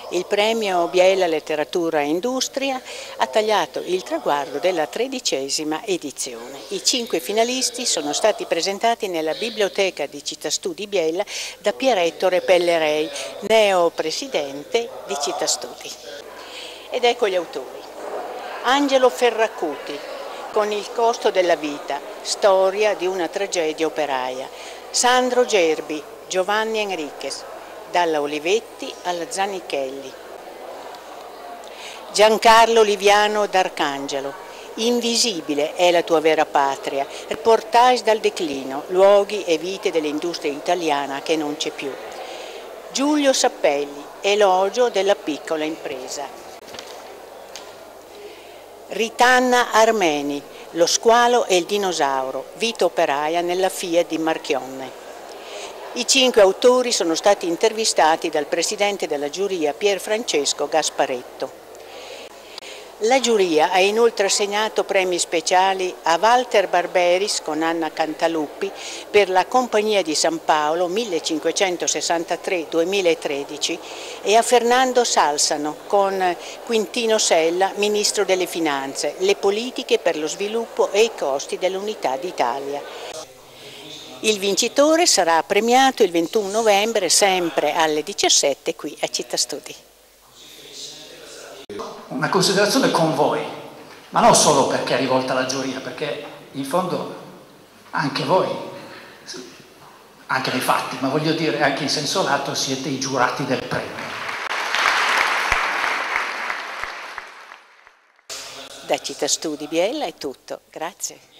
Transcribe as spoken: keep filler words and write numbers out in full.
Il premio Biella Letteratura e Industria ha tagliato il traguardo della tredicesima edizione. I cinque finalisti sono stati presentati nella biblioteca di Città Studi Biella da Pierettore Pellerei, neo presidente di Città Studi. Ed ecco gli autori. Angelo Ferracuti, con Il costo della vita, storia di una tragedia operaia. Sandro Gerbi, Giovanni Enriquez, Dalla Olivetti alla Zanichelli. Giancarlo Liviano d'Arcangelo, Invisibile è la tua vera patria, reportage dal declino, luoghi e vite dell'industria italiana che non c'è più. Giulio Sappelli, Elogio della piccola impresa. Ritanna Armeni, Lo squalo e il dinosauro, vita operaia nella Fiat di Marchionne. I cinque autori sono stati intervistati dal presidente della giuria Pier Francesco Gasparetto. La giuria ha inoltre assegnato premi speciali a Walter Barberis con Anna Cantaluppi per La Compagnia di San Paolo millecinquecentosessantatré duemilatredici e a Fernando Salsano con Quintino Sella, Ministro delle Finanze, Le politiche per lo sviluppo e i costi dell'Unità d'Italia. Il vincitore sarà premiato il ventuno novembre, sempre alle diciassette, qui a Città Studi. Una considerazione con voi, ma non solo perché è rivolta alla giuria, perché in fondo anche voi, anche nei fatti, ma voglio dire anche in senso lato, siete i giurati del premio. Da Città Studi Biella è tutto, grazie.